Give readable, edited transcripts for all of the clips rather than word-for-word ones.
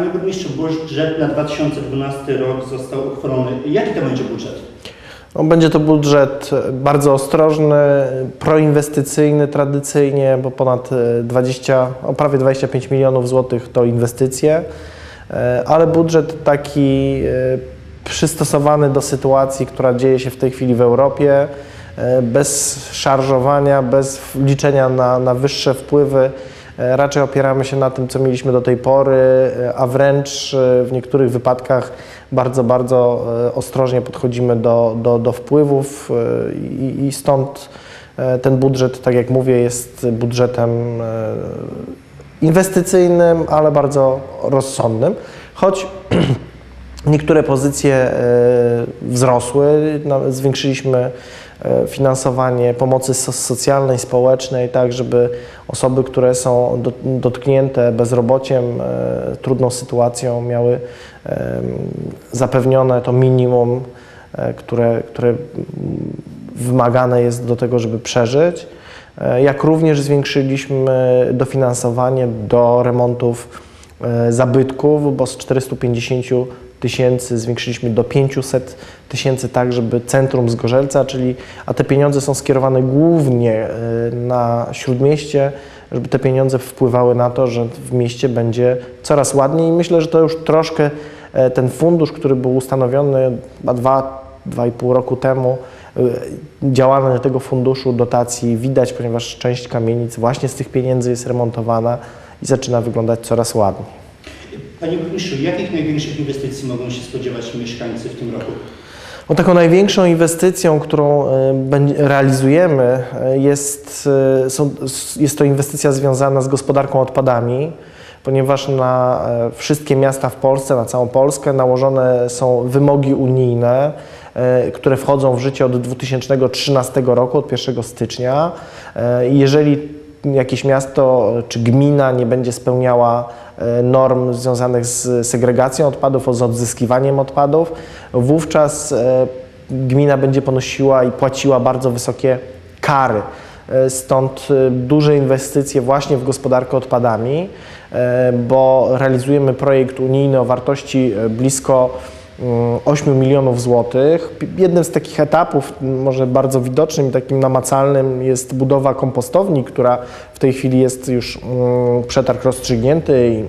Panie burmistrzu, budżet na 2012 rok został uchwalony. Jaki to będzie budżet? No, będzie to budżet bardzo ostrożny, proinwestycyjny tradycyjnie, bo ponad prawie 25 milionów złotych to inwestycje, ale budżet taki przystosowany do sytuacji, która dzieje się w tej chwili w Europie, bez szarżowania, bez liczenia na wyższe wpływy. Raczej opieramy się na tym, co mieliśmy do tej pory, a wręcz w niektórych wypadkach bardzo ostrożnie podchodzimy do wpływów i stąd ten budżet, tak jak mówię, jest budżetem inwestycyjnym, ale bardzo rozsądnym, choć niektóre pozycje wzrosły, zwiększyliśmy finansowanie pomocy socjalnej, społecznej, tak żeby osoby, które są dotknięte bezrobociem, trudną sytuacją, miały zapewnione to minimum, które wymagane jest do tego, żeby przeżyć. Jak również zwiększyliśmy dofinansowanie do remontów zabytków, bo z 450 tysięcy zwiększyliśmy do 500 tysięcy, tak żeby centrum Zgorzelca, a te pieniądze są skierowane głównie na Śródmieście, żeby te pieniądze wpływały na to, że w mieście będzie coraz ładniej i myślę, że to już troszkę ten fundusz, który był ustanowiony 2,5 roku temu, działalność tego funduszu dotacji widać, ponieważ część kamienic właśnie z tych pieniędzy jest remontowana i zaczyna wyglądać coraz ładniej. Panie burmistrzu, jakich największych inwestycji mogą się spodziewać mieszkańcy w tym roku? No, taką największą inwestycją, którą realizujemy, jest to inwestycja związana z gospodarką odpadami, ponieważ na wszystkie miasta w Polsce, na całą Polskę nałożone są wymogi unijne, które wchodzą w życie od 2013 roku, od 1 stycznia. Jeżeli jakieś miasto czy gmina nie będzie spełniała norm związanych z segregacją odpadów, z odzyskiwaniem odpadów, wówczas gmina będzie ponosiła i płaciła bardzo wysokie kary. Stąd duże inwestycje właśnie w gospodarkę odpadami, bo realizujemy projekt unijny o wartości blisko 8 milionów złotych. Jednym z takich etapów, może bardzo widocznym i takim namacalnym, jest budowa kompostowni, która w tej chwili jest już przetarg rozstrzygnięty i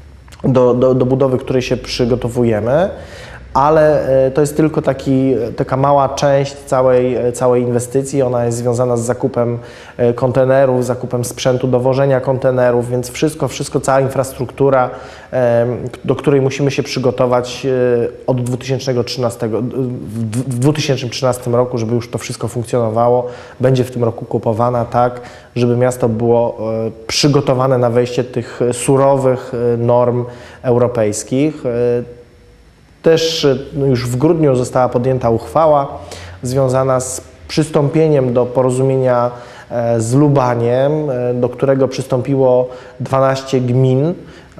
do budowy której się przygotowujemy. Ale to jest tylko taka mała część całej inwestycji. Ona jest związana z zakupem kontenerów, zakupem sprzętu do wożenia kontenerów, więc wszystko, cała infrastruktura, do której musimy się przygotować od 2013, w 2013 roku, żeby już to wszystko funkcjonowało, będzie w tym roku kupowana tak, żeby miasto było przygotowane na wejście tych surowych norm europejskich. Też już w grudniu została podjęta uchwała związana z przystąpieniem do porozumienia z Lubaniem, do którego przystąpiło 12 gmin,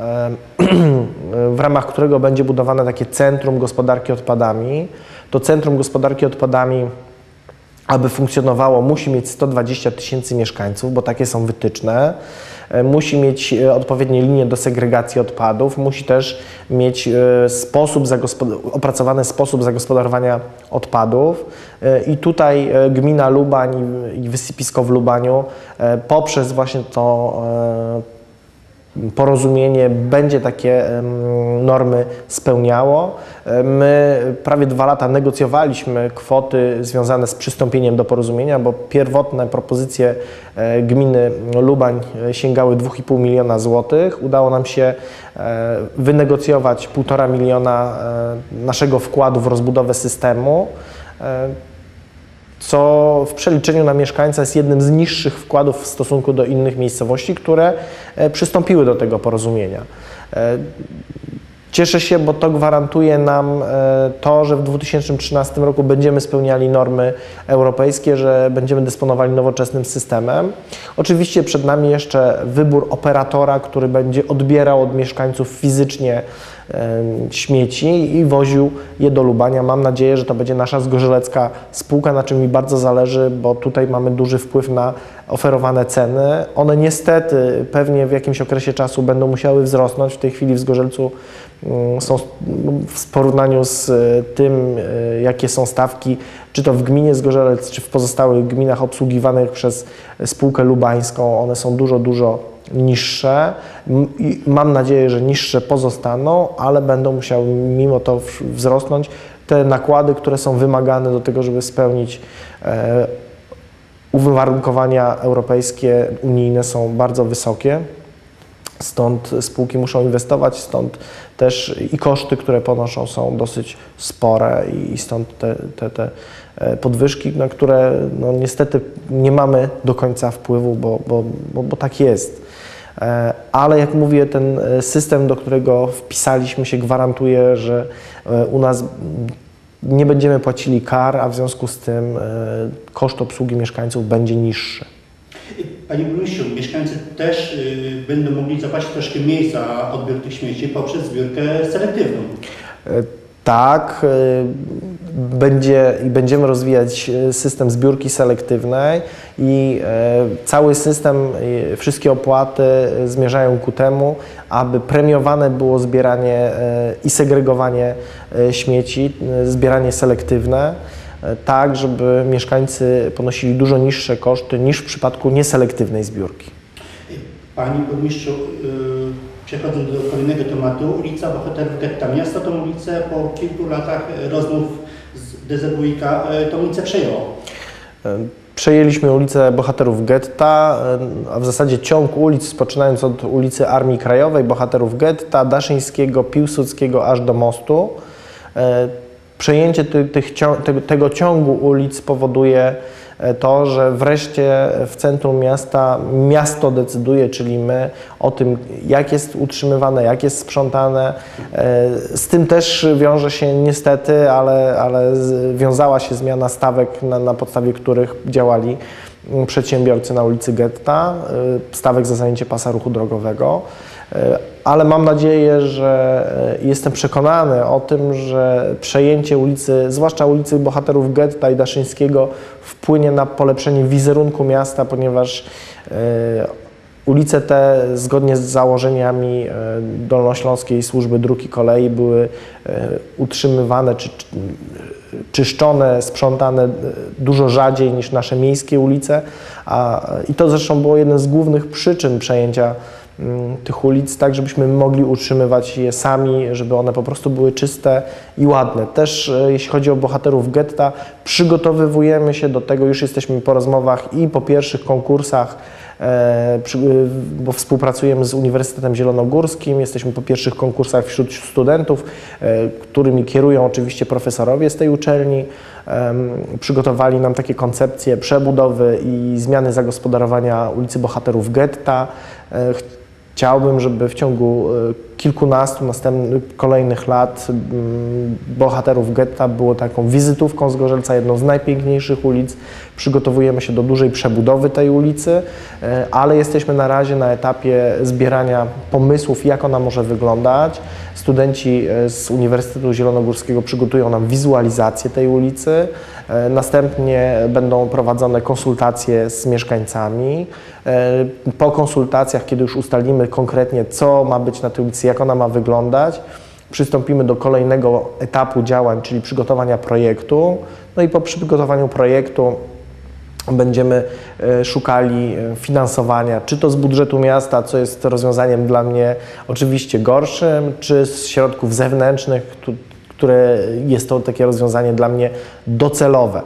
w ramach którego będzie budowane takie centrum gospodarki odpadami. To centrum gospodarki odpadami, aby funkcjonowało, musi mieć 120 tysięcy mieszkańców, bo takie są wytyczne. Musi mieć odpowiednie linie do segregacji odpadów, musi też mieć opracowany sposób zagospodarowania odpadów. I tutaj gmina Lubań i wysypisko w Lubaniu poprzez właśnie to porozumienie będzie takie normy spełniało. My prawie 2 lata negocjowaliśmy kwoty związane z przystąpieniem do porozumienia, bo pierwotne propozycje gminy Lubań sięgały 2,5 miliona złotych. Udało nam się wynegocjować 1,5 miliona naszego wkładu w rozbudowę systemu, co w przeliczeniu na mieszkańca jest jednym z niższych wkładów w stosunku do innych miejscowości, które przystąpiły do tego porozumienia. Cieszę się, bo to gwarantuje nam to, że w 2013 roku będziemy spełniali normy europejskie, że będziemy dysponowali nowoczesnym systemem. Oczywiście przed nami jeszcze wybór operatora, który będzie odbierał od mieszkańców fizycznie śmieci i woził je do Lubania. Mam nadzieję, że to będzie nasza zgorzelecka spółka, na czym mi bardzo zależy, bo tutaj mamy duży wpływ na oferowane ceny. One niestety pewnie w jakimś okresie czasu będą musiały wzrosnąć. W tej chwili w Zgorzelcu są w porównaniu z tym, jakie są stawki, czy to w gminie Zgorzelec, czy w pozostałych gminach obsługiwanych przez spółkę lubańską, one są dużo niższe i mam nadzieję, że niższe pozostaną, ale będą musiały mimo to wzrosnąć. Te nakłady, które są wymagane do tego, żeby spełnić uwarunkowania europejskie, unijne, są bardzo wysokie. Stąd spółki muszą inwestować, stąd też i koszty, które ponoszą, są dosyć spore i stąd te podwyżki, na które no niestety nie mamy do końca wpływu, bo tak jest. Ale jak mówię, ten system, do którego wpisaliśmy się, gwarantuje, że u nas nie będziemy płacili kar, a w związku z tym koszt obsługi mieszkańców będzie niższy. Panie burmistrzu, mieszkańcy też będą mogli zapłacić troszkę mniej za odbiór tych śmieci poprzez zbiórkę selektywną. Tak, będziemy rozwijać system zbiórki selektywnej i cały system, wszystkie opłaty zmierzają ku temu, aby premiowane było zbieranie i segregowanie śmieci, zbieranie selektywne, tak żeby mieszkańcy ponosili dużo niższe koszty niż w przypadku nieselektywnej zbiórki. Panie burmistrzu, przechodząc do kolejnego tematu, ulica Bohaterów Getta Miasta, tą ulicę po kilku latach rozmów z DZWiK tą ulicę przejęło. Przejęliśmy ulicę Bohaterów Getta, a w zasadzie ciąg ulic, poczynając od ulicy Armii Krajowej, Bohaterów Getta, Daszyńskiego, Piłsudskiego aż do mostu. Przejęcie tego ciągu ulic powoduje to, że wreszcie w centrum miasta miasto decyduje, czyli my, o tym, jak jest utrzymywane, jak jest sprzątane. Z tym też wiąże się niestety, ale wiązała się zmiana stawek, na podstawie których działali przedsiębiorcy na ulicy Getta, stawek za zajęcie pasa ruchu drogowego. Ale mam nadzieję, że jestem przekonany o tym, że przejęcie ulicy, zwłaszcza ulicy Bohaterów Getta i Daszyńskiego, wpłynie na polepszenie wizerunku miasta, ponieważ ulice te, zgodnie z założeniami Dolnośląskiej Służby Dróg i Kolei, były utrzymywane czy czyszczone, sprzątane dużo rzadziej niż nasze miejskie ulice, i to zresztą było jeden z głównych przyczyn przejęcia tych ulic, tak żebyśmy mogli utrzymywać je sami, żeby one po prostu były czyste i ładne. Też jeśli chodzi o Bohaterów Getta, przygotowujemy się do tego, już jesteśmy po rozmowach i po pierwszych konkursach, bo współpracujemy z Uniwersytetem Zielonogórskim, jesteśmy po pierwszych konkursach wśród studentów, którymi kierują oczywiście profesorowie z tej uczelni. Przygotowali nam takie koncepcje przebudowy i zmiany zagospodarowania ulicy Bohaterów Getta. Chciałbym, żeby w ciągu kilkunastu kolejnych lat Bohaterów Getta było taką wizytówką Zgorzelca, jedną z najpiękniejszych ulic. Przygotowujemy się do dużej przebudowy tej ulicy, ale jesteśmy na razie na etapie zbierania pomysłów, jak ona może wyglądać. Studenci z Uniwersytetu Zielonogórskiego przygotują nam wizualizację tej ulicy. Następnie będą prowadzone konsultacje z mieszkańcami. Po konsultacjach, kiedy już ustalimy konkretnie, co ma być na tej ulicy, jak ona ma wyglądać, przystąpimy do kolejnego etapu działań, czyli przygotowania projektu. No i po przygotowaniu projektu będziemy szukali finansowania, czy to z budżetu miasta, co jest rozwiązaniem dla mnie oczywiście gorszym, czy z środków zewnętrznych, które jest to takie rozwiązanie dla mnie docelowe.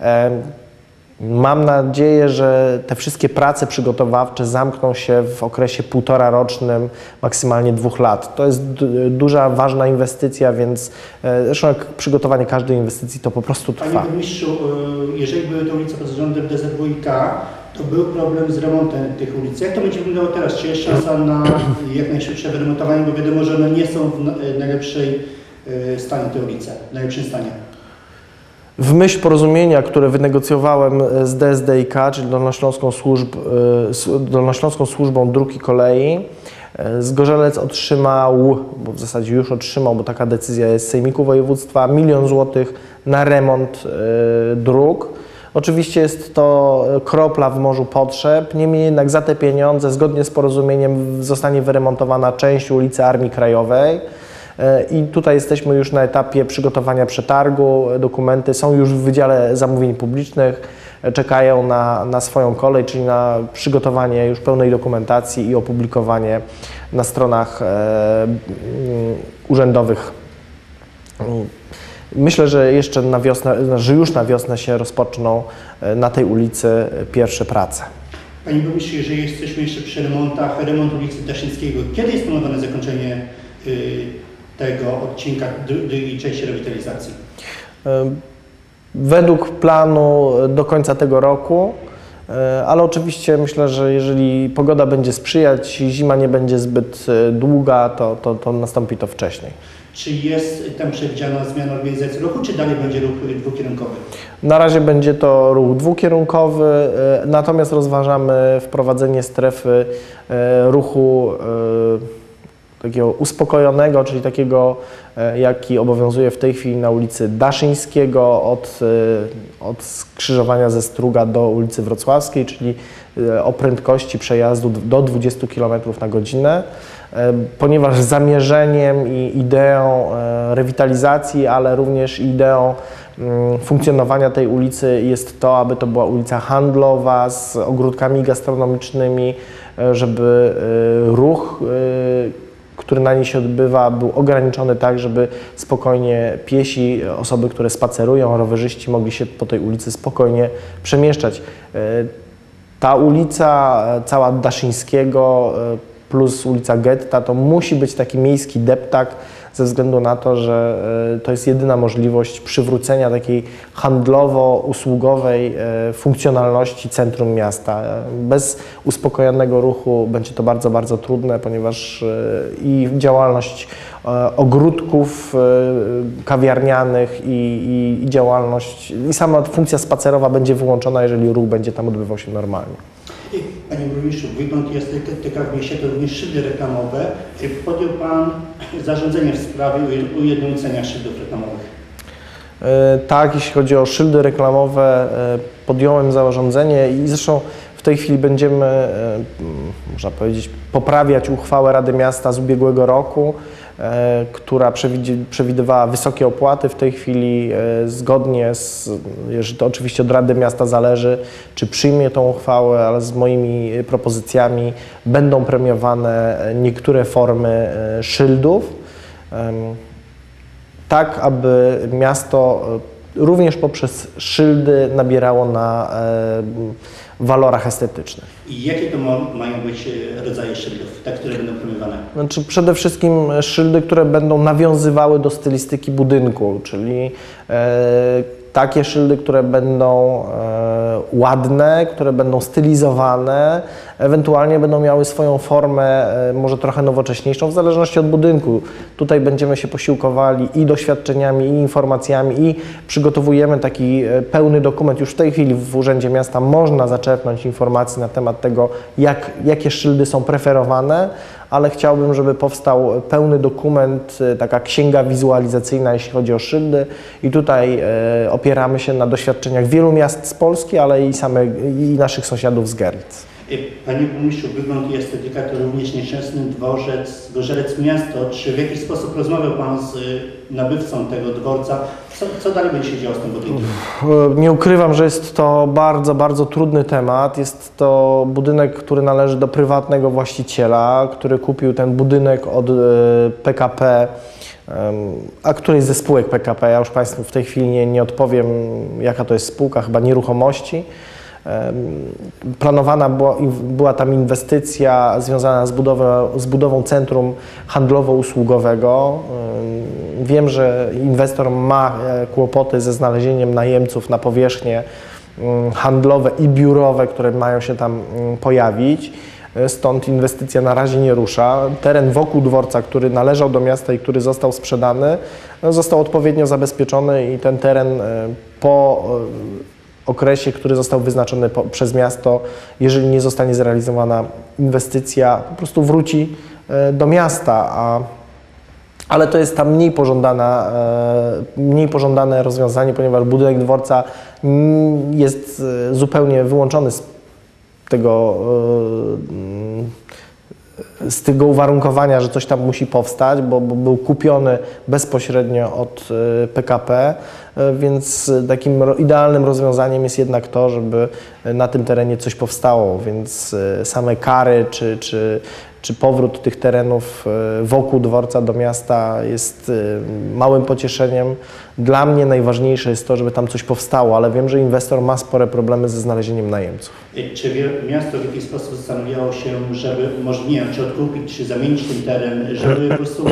Mam nadzieję, że te wszystkie prace przygotowawcze zamkną się w okresie półtorarocznym, maksymalnie 2 lat. To jest duża, ważna inwestycja, więc zresztą jak przygotowanie każdej inwestycji to po prostu trwa. Panie burmistrzu, jeżeli były te ulice pod zarządem DZWiK, to był problem z remontem tych ulic. Jak to będzie wyglądało teraz? Czy jest szansa na jak najszybsze wyremontowanie, bo wiadomo, że one nie są w najlepszej stanie te ulice, w najlepszym stanie? W myśl porozumienia, które wynegocjowałem z DSDiK, czyli Dolnośląską Służbą Dróg i Kolei, Zgorzelec otrzymał, bo w zasadzie już otrzymał, bo taka decyzja jest z Sejmiku Województwa, 1 000 000 złotych na remont dróg. Oczywiście jest to kropla w morzu potrzeb, niemniej jednak za te pieniądze zgodnie z porozumieniem zostanie wyremontowana część ulicy Armii Krajowej i tutaj jesteśmy już na etapie przygotowania przetargu. Dokumenty są już w Wydziale Zamówień Publicznych, czekają na swoją kolej, czyli na przygotowanie już pełnej dokumentacji i opublikowanie na stronach urzędowych. Myślę, że jeszcze na wiosnę, że już na wiosnę się rozpoczną na tej ulicy pierwsze prace. Panie Burmistrzu, jeżeli jesteśmy jeszcze przy remontach, remont ulicy Daszyńskiego, kiedy jest planowane zakończenie tego odcinka drugiej części rewitalizacji? Według planu do końca tego roku, ale oczywiście myślę, że jeżeli pogoda będzie sprzyjać, zima nie będzie zbyt długa, to nastąpi to wcześniej. Czy jest tam przewidziana zmiana organizacji ruchu, czy dalej będzie ruch dwukierunkowy? Na razie będzie to ruch dwukierunkowy, natomiast rozważamy wprowadzenie strefy ruchu takiego uspokojonego, czyli takiego, jaki obowiązuje w tej chwili na ulicy Daszyńskiego od skrzyżowania ze Struga do ulicy Wrocławskiej, czyli o prędkości przejazdu do 20 km na godzinę. Ponieważ zamierzeniem i ideą rewitalizacji, ale również ideą funkcjonowania tej ulicy jest to, aby to była ulica handlowa z ogródkami gastronomicznymi, żeby ruch, który na niej się odbywa, był ograniczony tak, żeby spokojnie piesi, osoby, które spacerują, rowerzyści mogli się po tej ulicy spokojnie przemieszczać. Ta ulica cała Daszyńskiego plus ulica Getta to musi być taki miejski deptak ze względu na to, że to jest jedyna możliwość przywrócenia takiej handlowo-usługowej funkcjonalności centrum miasta. Bez uspokojonego ruchu będzie to bardzo, bardzo trudne, ponieważ i działalność ogródków kawiarnianych i działalność, i sama funkcja spacerowa będzie wyłączona, jeżeli ruch będzie tam odbywał się normalnie. Panie Burmistrzu, wygląd jest tylko w mieście, to również szyldy reklamowe. Podjął Pan zarządzenie w sprawie ujednolicenia szyldów reklamowych? Tak, jeśli chodzi o szyldy reklamowe, podjąłem zarządzenie i zresztą w tej chwili będziemy, można powiedzieć, poprawiać uchwałę Rady Miasta z ubiegłego roku, która przewidywała wysokie opłaty. W tej chwili zgodnie z, jeżeli to oczywiście od Rady Miasta zależy, czy przyjmie tą uchwałę, ale z moimi propozycjami będą premiowane niektóre formy szyldów, tak aby miasto również poprzez szyldy nabierało na walorach estetycznych. I jakie to mają być rodzaje szyldów, te, które będą premiowane? Znaczy przede wszystkim szyldy, które będą nawiązywały do stylistyki budynku, czyli takie szyldy, które będą ładne, które będą stylizowane, ewentualnie będą miały swoją formę może trochę nowocześniejszą, w zależności od budynku. Tutaj będziemy się posiłkowali i doświadczeniami, i informacjami, i przygotowujemy taki pełny dokument. Już w tej chwili w Urzędzie Miasta można zaczerpnąć informacji na temat tego, jakie szyldy są preferowane, ale chciałbym, żeby powstał pełny dokument, taka księga wizualizacyjna, jeśli chodzi o szyldy, i tutaj opieramy się na doświadczeniach wielu miast z Polski, ale i naszych sąsiadów z Görlitz. Panie Burmistrzu, wygląd i estetyka to również nieszczęsny dworzec, Gorzelec Miasto. Czy w jakiś sposób rozmawiał Pan z nabywcą tego dworca? Co dalej będzie się działo z tym budynkiem? Nie ukrywam, że jest to bardzo, bardzo trudny temat. Jest to budynek, który należy do prywatnego właściciela, który kupił ten budynek od PKP, a którejś ze spółek PKP. Ja już Państwu w tej chwili nie odpowiem, jaka to jest spółka, chyba Nieruchomości. Planowana była tam inwestycja związana z budową centrum handlowo-usługowego. Wiem, że inwestor ma kłopoty ze znalezieniem najemców na powierzchnie handlowe i biurowe, które mają się tam pojawić. Stąd inwestycja na razie nie rusza. Teren wokół dworca, który należał do miasta i który został sprzedany, został odpowiednio zabezpieczony i ten teren po okresie, który został wyznaczony przez miasto, jeżeli nie zostanie zrealizowana inwestycja, po prostu wróci do miasta, Ale to jest tam mniej pożądane rozwiązanie, ponieważ budynek dworca jest zupełnie wyłączony z tego uwarunkowania, że coś tam musi powstać, bo był kupiony bezpośrednio od PKP, więc takim idealnym rozwiązaniem jest jednak to, żeby na tym terenie coś powstało, więc same kary czy powrót tych terenów wokół dworca do miasta jest małym pocieszeniem. Dla mnie najważniejsze jest to, żeby tam coś powstało, ale wiem, że inwestor ma spore problemy ze znalezieniem najemców. Czy miasto w jakiś sposób zastanawiało się, żeby, może nie wiem, czy odkupić, czy zamienić ten teren, żeby po prostu,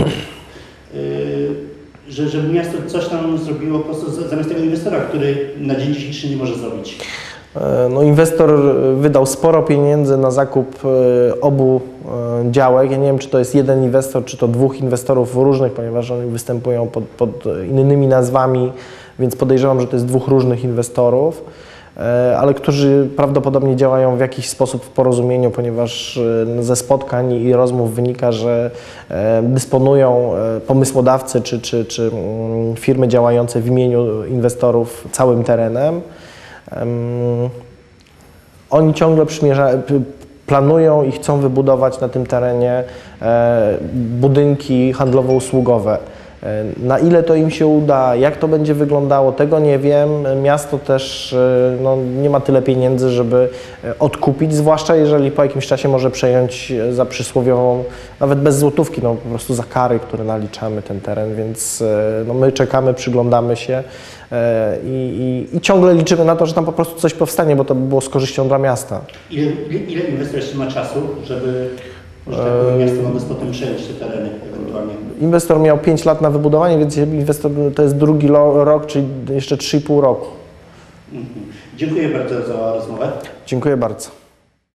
żeby miasto coś tam zrobiło po prostu zamiast tego inwestora, który na dzień dzisiejszy nie może zrobić? No, inwestor wydał sporo pieniędzy na zakup obu działek. Ja nie wiem, czy to jest jeden inwestor, czy to dwóch inwestorów różnych, ponieważ oni występują pod innymi nazwami, więc podejrzewam, że to jest dwóch różnych inwestorów, ale którzy prawdopodobnie działają w jakiś sposób w porozumieniu, ponieważ ze spotkań i rozmów wynika, że dysponują pomysłodawcy czy firmy działające w imieniu inwestorów całym terenem. Oni ciągle planują i chcą wybudować na tym terenie budynki handlowo-usługowe. Na ile to im się uda, jak to będzie wyglądało, tego nie wiem. Miasto też nie ma tyle pieniędzy, żeby odkupić, zwłaszcza jeżeli po jakimś czasie może przejąć za przysłowiową, nawet bez złotówki, po prostu za kary, które naliczamy ten teren, więc my czekamy, przyglądamy się i ciągle liczymy na to, że tam po prostu coś powstanie, bo to by było z korzyścią dla miasta. Ile inwestor jeszcze ma czasu, żeby może tak powiem, miasto mogło potem przejąć te tereny ewentualnie? Inwestor miał 5 lat na wybudowanie, więc inwestor to jest drugi rok, czyli jeszcze 3,5 roku. Dziękuję bardzo za rozmowę. Dziękuję bardzo.